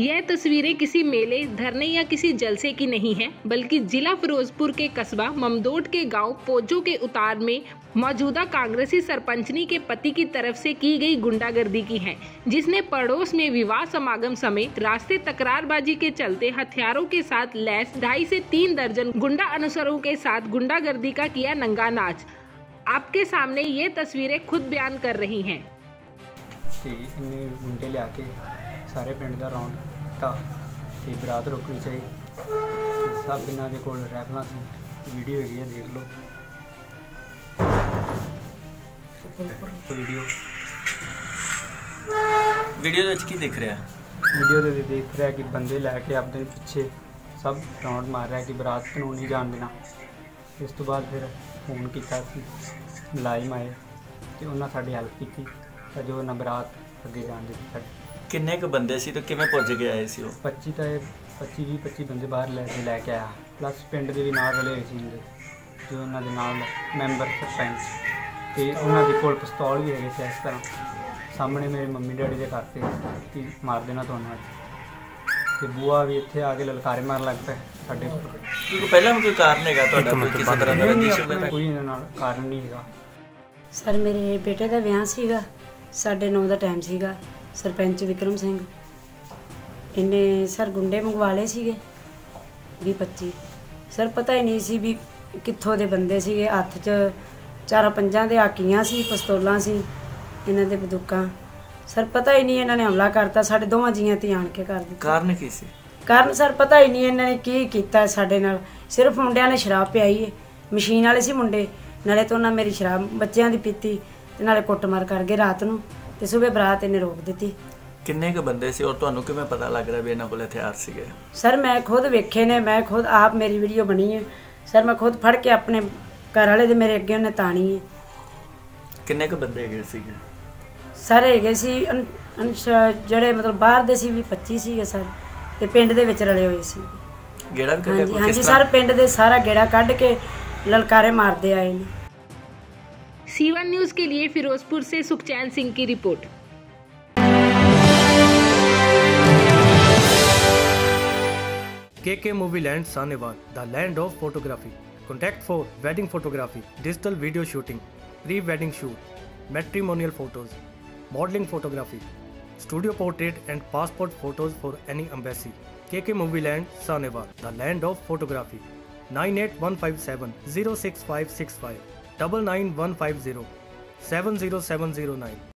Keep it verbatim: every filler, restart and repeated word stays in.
यह तस्वीरें किसी मेले, धरने या किसी जलसे की नहीं है, बल्कि जिला फिरोजपुर के कस्बा ममदोट के गांव पोजो के उतार में मौजूदा कांग्रेसी सरपंचनी के पति की तरफ से की गई गुंडागर्दी की है, जिसने पड़ोस में विवाह समागम समेत रास्ते तकरारबाजी के चलते हथियारों के साथ लैस ढाई से तीन दर्जन गुंडा अनुसरों के साथ गुंडागर्दी का किया नंगा नाच। आपके सामने ये तस्वीरें खुद बयान कर रही हैं। गुंडे लिया के सारे पिंड का राउंड टा ते बरात रोकनी चाहिए। सब इन्हों के कोल रैफल सी वीडियो है, देख लो वीडियो वीडियो की देख रहा है वीडियो दे देख रहा है कि बंदे लैके अपने पिछे सब राउंड मार रहा है कि बरात को नहीं जान देना। इस तो बाद फिर फोन किया मुलाजिम आए तो उन्होंने साड़ी हेल्प की जो ना बरात अगे जान दी साड़ी। किन्ने क बंदे सी तो किवें पुज के आए सी? पच्ची तो पच्ची भी पच्ची बंदे बाहर लैके लैके आया, प्लस पिंड के भी नाल रले हुए सी जो उन्होंने नाल मैंबर सरपंच तो उन्होंने कोल पिस्तौल भी है। इस तरह सामने मेरे मम्मी डैडी के घर से कि मार देना तो उन्होंने बुआ भी इतने आके ललकारे मार लग पे साडे कोल। पहला कोई कारण है कोई किसी तरह का रंजिश कोई कारण नहीं है। सर मेरे बेटे का विआह सीगा, साढ़े नौ का टाइम सीगा। सरपंच विक्रम सिंह इन्हें सर गुंडे मंगवा ले सीगे भी पच्ची। सर पता ही नहीं सी भी कित्थों दे बंदे सीगे। हत्थ च चार पंजां दे आकियां सी, पिस्तौलां सी, इन्हां दे बंदूकां। सर पता ही नहीं इन्होंने हमला करता, साढ़े दोवां जियां धी आण के कर दित्ता। कारण की सी? कारण सर पता ही नहीं इन्होंने की कीता साडे नाल। सिर्फ मुंडियां ने शराब पियाई है, मशीन वाले सी मुंडे, नाले तो उन्होंने मेरी शराब बच्चों की पीती ते नाले कुटमार कर गए रात नूं ते सुबह बरात इन्हें रोक दी। किन्ने क बंदे सी और तुहानूं किवें पता लग रहा भी इन्हां कोल हथियार सीगे? सर मैं खुद वेखे ने, मैं खुद आप मेरी वीडियो बनी है सर, मैं खुद फड़ के अपने घर वाले दे मेरे अगे उन्हें तानी है। किन्ने क बंदे गए सीगे? सर है सी जड़े मतलब बाहर दे सी भी पच्ची सीगे सर, ते पिंड दे विच रले हुए सी। गेड़ा भी हाँ जी हाँ जी सर, पिंड दे सारा गेड़ा कढ़ के ललकारे मारते आए ने। सी वन न्यूज़ के लिए फिरोजपुर से सुखचैन सिंह की report. K K Movie Land Saneval, the land of photography. Contact for wedding photography, digital video shooting, pre-wedding shoot, matrimonial photos, modeling photography, studio portrait and passport photos for any embassy. K K Movie Land Saneval, the land of photography. nine eight one five seven zero six five six five, nine nine one five zero seven zero seven zero nine.